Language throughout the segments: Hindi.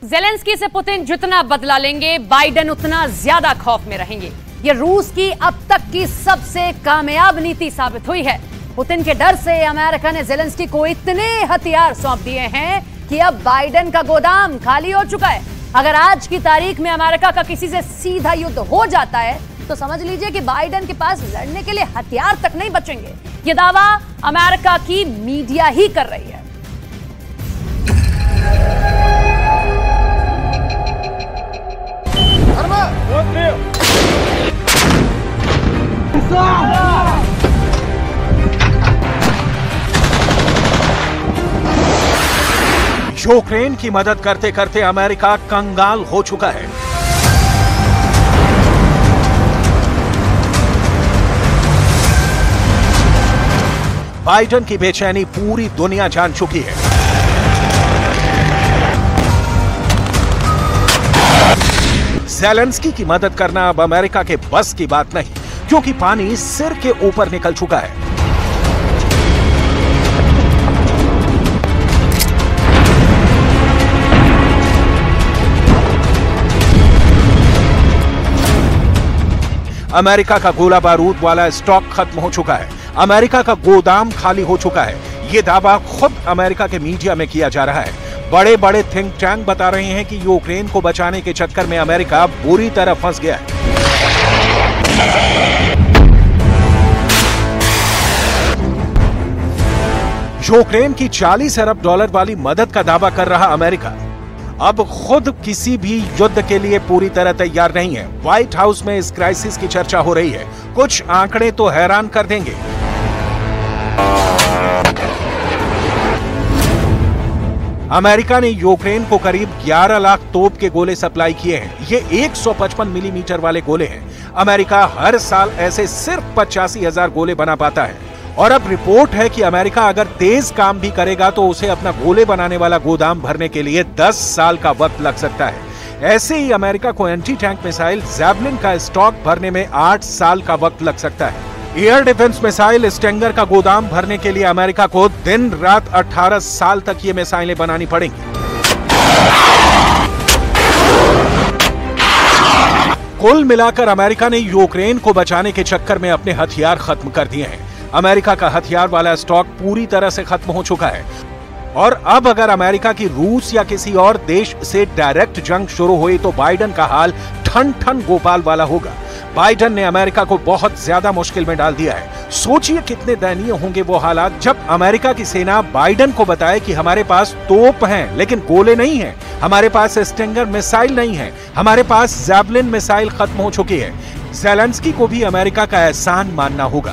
ज़ेलेंस्की से पुतिन जितना बदला लेंगे, बाइडेन उतना ज्यादा खौफ में रहेंगे। ये रूस की अब तक की सबसे कामयाब नीति साबित हुई है। पुतिन के डर से अमेरिका ने ज़ेलेंस्की को इतने हथियार सौंप दिए हैं कि अब बाइडेन का गोदाम खाली हो चुका है। अगर आज की तारीख में अमेरिका का किसी से सीधा युद्ध हो जाता है तो समझ लीजिए कि बाइडेन के पास लड़ने के लिए हथियार तक नहीं बचेंगे। ये दावा अमेरिका की मीडिया ही कर रही है। यूक्रेन की मदद करते करते अमेरिका कंगाल हो चुका है। बाइडेन की बेचैनी पूरी दुनिया जान चुकी है। ज़ेलेंस्की की मदद करना अब अमेरिका के बस की बात नहीं, क्योंकि पानी सिर के ऊपर निकल चुका है। अमेरिका का गोला बारूद वाला स्टॉक खत्म हो चुका है। अमेरिका का गोदाम खाली हो चुका है। यह दावा खुद अमेरिका के मीडिया में किया जा रहा है। बड़े बड़े थिंक टैंक बता रहे हैं कि यूक्रेन को बचाने के चक्कर में अमेरिका बुरी तरह फंस गया है। यूक्रेन की $40 अरब वाली मदद का दावा कर रहा अमेरिका अब खुद किसी भी युद्ध के लिए पूरी तरह तैयार नहीं है। व्हाइट हाउस में इस क्राइसिस की चर्चा हो रही है। कुछ आंकड़े तो हैरान कर देंगे। अमेरिका ने यूक्रेन को करीब 11 लाख तोप के गोले सप्लाई किए हैं। ये 155 मिलीमीटर वाले गोले हैं। अमेरिका हर साल ऐसे सिर्फ 85,000 गोले बना पाता है। और अब रिपोर्ट है कि अमेरिका अगर तेज काम भी करेगा तो उसे अपना गोले बनाने वाला गोदाम भरने के लिए 10 साल का वक्त लग सकता है। ऐसे ही अमेरिका को एंटी टैंक मिसाइल जैवलिन का स्टॉक भरने में 8 साल का वक्त लग सकता है। एयर डिफेंस मिसाइल स्टिंगर का गोदाम भरने के लिए अमेरिका को दिन रात 18 साल तक ये मिसाइलें बनानी पड़ेंगी। कुल मिलाकर अमेरिका ने यूक्रेन को बचाने के चक्कर में अपने हथियार खत्म कर दिए हैं। अमेरिका का हथियार वाला स्टॉक पूरी तरह से खत्म हो चुका है। और अब अगर अमेरिका की रूस या किसी और देश से डायरेक्ट जंग शुरू हुई तो बाइडेन का हाल ठन ठन गोपाल वाला होगा। बाइडेन ने अमेरिका को बहुत ज्यादा मुश्किल में डाल दिया है। सोचिए कितने दयनीय होंगे वो हालात जब अमेरिका की सेना बाइडेन को बताए कि हमारे पास तोप हैं लेकिन गोले नहीं हैं, हमारे पास स्टिंगर मिसाइल नहीं है, हमारे पास जैवलिन मिसाइल खत्म हो चुकी है। ज़ेलेंस्की को भी अमेरिका का एहसान मानना होगा।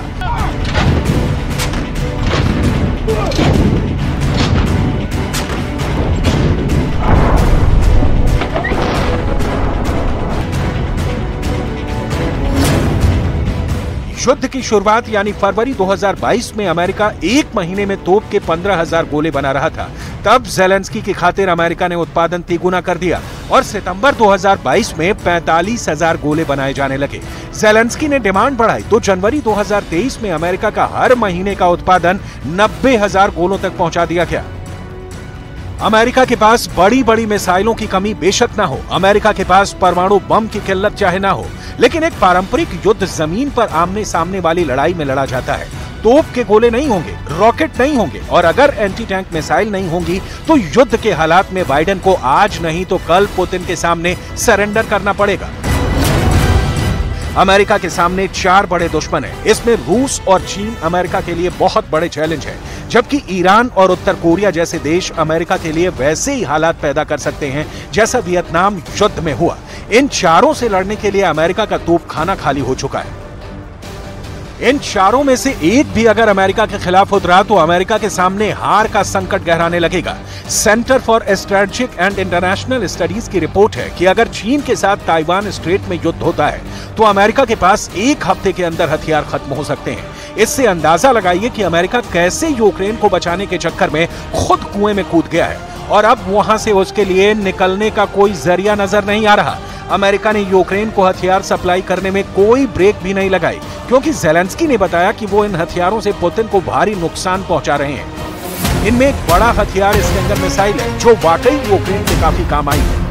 युद्ध की शुरुआत यानी फरवरी 2022 में अमेरिका एक महीने में तोप के 15,000 गोले बना रहा था। तब ज़ेलेंस्की की खातिर अमेरिका ने उत्पादन तिगुना कर दिया और सितंबर 2022 में 45,000 गोले बनाए जाने लगे। ज़ेलेंस्की ने डिमांड बढ़ाई तो जनवरी 2023 में अमेरिका का हर महीने का उत्पादन 90,000 गोलों तक पहुंचा दिया गया। अमेरिका के पास बड़ी बड़ी मिसाइलों की कमी बेशक ना हो, अमेरिका के पास परमाणु बम की किल्लत चाहे ना हो, लेकिन एक पारंपरिक युद्ध जमीन पर आमने सामने वाली लड़ाई में लड़ा जाता है। तोप के गोले नहीं होंगे, रॉकेट नहीं होंगे और अगर एंटी टैंक मिसाइल नहीं होंगी तो युद्ध के हालात में बाइडेन को आज नहीं तो कल पुतिन के सामने सरेंडर करना पड़ेगा। अमेरिका के सामने 4 बड़े दुश्मन हैं। इसमें रूस और चीन अमेरिका के लिए बहुत बड़े चैलेंज हैं, जबकि ईरान और उत्तर कोरिया जैसे देश अमेरिका के लिए वैसे ही हालात पैदा कर सकते हैं जैसा वियतनाम युद्ध में हुआ। इन चारों से लड़ने के लिए अमेरिका का तोपखाना खाली हो चुका है। इन चारों में से एक भी अगर अमेरिका के खिलाफ उतरा तो अमेरिका के सामने हार का संकट गहराने लगेगा। Center for Strategic and International Studies की रिपोर्ट है कि अगर चीन के साथ ताइवान स्ट्रेट में युद्ध होता है तो अमेरिका के पास 1 हफ्ते के अंदर हथियार खत्म हो सकते हैं। इससे अंदाजा लगाइए कि अमेरिका कैसे यूक्रेन को बचाने के चक्कर में खुद कुएं में कूद गया है और अब वहां से उसके लिए निकलने का कोई जरिया नजर नहीं आ रहा। अमेरिका ने यूक्रेन को हथियार सप्लाई करने में कोई ब्रेक भी नहीं लगाई, क्योंकि ज़ेलेंस्की ने बताया कि वो इन हथियारों से पुतिन को भारी नुकसान पहुंचा रहे हैं। इनमें एक बड़ा हथियार स्टिंगर मिसाइल है जो वाकई यूक्रेन के काफी काम आई है।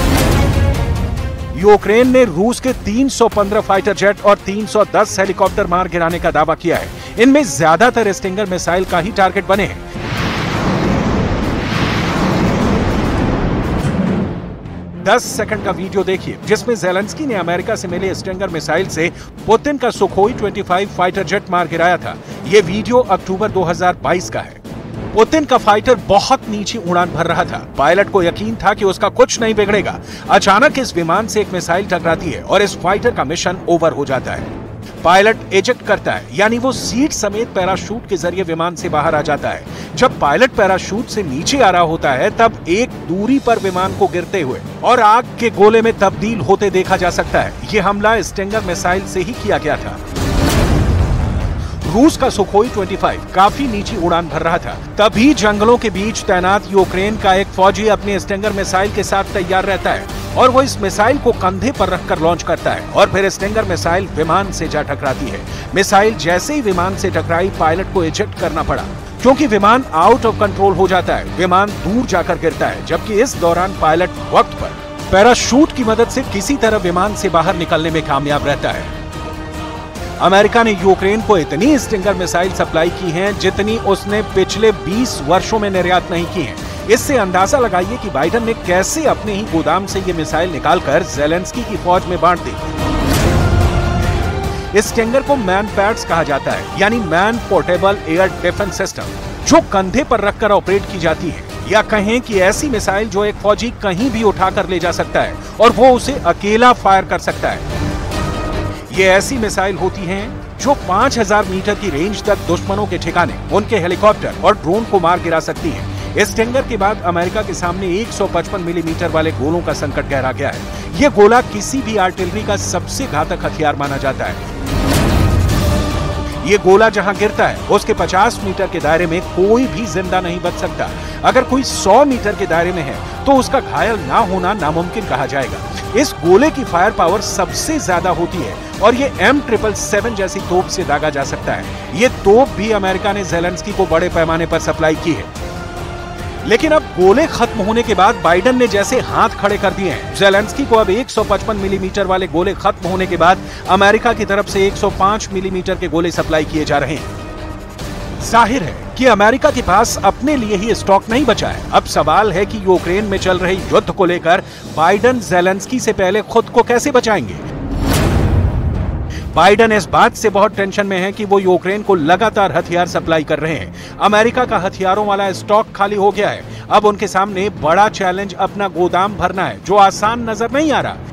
यूक्रेन ने रूस के 315 फाइटर जेट और 310 हेलीकॉप्टर मार गिराने का दावा किया है। इनमें ज्यादातर स्टिंगर मिसाइल का ही टारगेट बने हैं। दस सेकंड का वीडियो देखिए जिसमें ज़ेलेंस्की ने अमेरिका से मिले स्टिंगर मिसाइल से पुतिन का सुखोई 25 फाइटर जेट मार गिराया था। यह वीडियो अक्टूबर 2022 का है। पुतिन का फाइटर बहुत नीची उड़ान भर रहा था। पायलट को यकीन था कि उसका कुछ नहीं बिगड़ेगा। अचानक इस विमान से एक मिसाइल टकराती है और इस फाइटर का मिशन ओवर हो जाता है। पायलट इजेक्ट करता है, यानी वो सीट समेत पैराशूट के जरिए विमान से बाहर आ जाता है। जब पायलट पैराशूट से नीचे आ रहा होता है तब एक दूरी पर विमान को गिरते हुए और आग के गोले में तब्दील होते देखा जा सकता है। ये हमला स्टिंगर मिसाइल से ही किया गया था। रूस का सुखोई 25 काफी नीची उड़ान भर रहा था। तभी जंगलों के बीच तैनात यूक्रेन का एक फौजी अपने स्टिंगर मिसाइल के साथ तैयार रहता है और वो इस मिसाइल को कंधे पर रखकर लॉन्च करता है और फिर स्टिंगर मिसाइल विमान से जा टकराती है। मिसाइल जैसे ही विमान से टकराई, पायलट को इजेक्ट करना पड़ा क्योंकि विमान आउट ऑफ कंट्रोल हो जाता है। विमान दूर जाकर गिरता है, जबकि इस दौरान पायलट वक्त पर पैराशूट की मदद से किसी तरह विमान से बाहर निकलने में कामयाब रहता है। अमेरिका ने यूक्रेन को इतनी स्टिंगर मिसाइल सप्लाई की हैं जितनी उसने पिछले 20 वर्षों में निर्यात नहीं की हैं। इससे अंदाजा लगाइए कि बाइडेन ने कैसे अपने ही गोदाम से ये मिसाइल निकालकर ज़ेलेंस्की की फौज में बांट दी। इस स्टिंगर को मैन पैड्स कहा जाता है, यानी man portable air defence system, जो कंधे पर रखकर ऑपरेट की जाती है, या कहें कि ऐसी मिसाइल जो एक फौजी कहीं भी उठाकर ले जा सकता है और वो उसे अकेला फायर कर सकता है। ये ऐसी मिसाइल होती हैं जो 5000 मीटर की रेंज तक दुश्मनों के ठिकाने, उनके हेलीकॉप्टर और ड्रोन को मार गिरा सकती हैं। इस स्टिंगर के बाद अमेरिका के सामने 155 मिलीमीटर वाले गोलों का संकट गहरा गया है। यह गोला किसी भी आर्टिलरी का सबसे घातक हथियार माना जाता है। ये गोला जहां गिरता है उसके 50 मीटर के दायरे में कोई भी जिंदा नहीं बच सकता। अगर कोई 100 मीटर के दायरे में है तो उसका घायल ना होना नामुमकिन कहा जाएगा। इस गोले की फायर पावर सबसे ज्यादा होती है और ये M777 जैसी तोप से दागा जा सकता है। ये तोप भी अमेरिका ने ज़ेलेंस्की को बड़े पैमाने पर सप्लाई की है। लेकिन अब गोले खत्म होने के बाद बाइडेन ने जैसे हाथ खड़े कर दिए हैं। ज़ेलेंस्की को अब 155 मिलीमीटर वाले गोले खत्म होने के बाद अमेरिका की तरफ से 105 मिलीमीटर के गोले सप्लाई किए जा रहे हैं। जाहिर है कि अमेरिका के पास अपने लिए ही स्टॉक नहीं बचा है। अब सवाल है कि यूक्रेन में चल रहे युद्ध को लेकर बाइडेन ज़ेलेंस्की से पहले खुद को कैसे बचाएंगे। बाइडेन इस बात से बहुत टेंशन में है कि वो यूक्रेन को लगातार हथियार सप्लाई कर रहे हैं। अमेरिका का हथियारों वाला स्टॉक खाली हो गया है। अब उनके सामने बड़ा चैलेंज अपना गोदाम भरना है, जो आसान नजर नहीं आ रहा।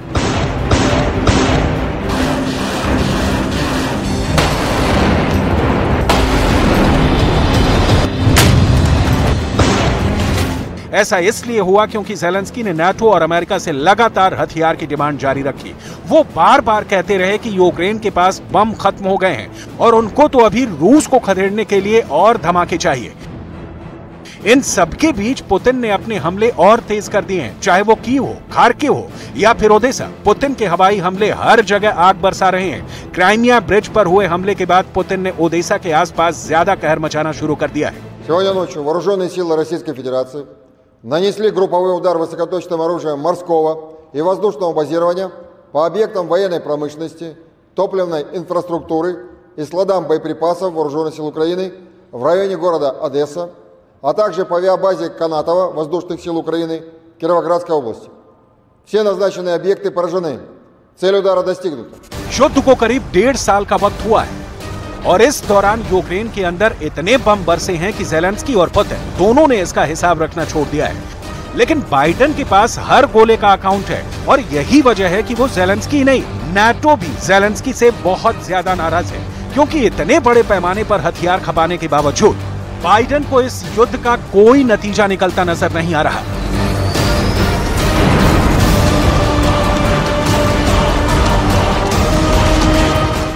ऐसा इसलिए हुआ क्योंकि ज़ेलेंस्की ने नाटो और अमेरिका से लगातार हथियार की डिमांड जारी रखी। वो बार बार कहते रहे कि यूक्रेन के पास बम खत्म हो गए हैं और उनको तो अभी रूस को खदेड़ने के लिए और धमाके चाहिए। इन सबके बीच पुतिन ने अपने हमले और तेज कर दिए हैं, चाहे वो कीव हो, खार्किव हो या फिर ओडेसा। पुतिन के हवाई हमले हर जगह आग बरसा रहे हैं। क्राइमिया ब्रिज पर हुए हमले के बाद पुतिन ने ओडेसा के आसपास ज्यादा कहर मचाना शुरू कर दिया है। нанесли групповой удар высокоточным оружием морского и воздушного базирования по объектам военной промышленности, топливной инфраструктуры и складам боеприпасов Вооруженных сил Украины в районе города Одесса, а также по авиабазе Канатова Воздушных сил Украины Кировоградской области. Все назначенные объекты поражены. Цель удара достигнута. युद्ध को करीब 1.5 साल का वक्त हुआ है और इस दौरान यूक्रेन के अंदर इतने बम बरसे हैं कि ज़ेलेंस्की और पुतिन दोनों ने इसका हिसाब रखना छोड़ दिया है। लेकिन बाइडेन के पास हर गोले का अकाउंट है और यही वजह है कि वो ज़ेलेंस्की नहीं, नाटो भी ज़ेलेंस्की से बहुत ज्यादा नाराज है, क्योंकि इतने बड़े पैमाने पर हथियार खपाने के बावजूद बाइडेन को इस युद्ध का कोई नतीजा निकलता नजर नहीं आ रहा।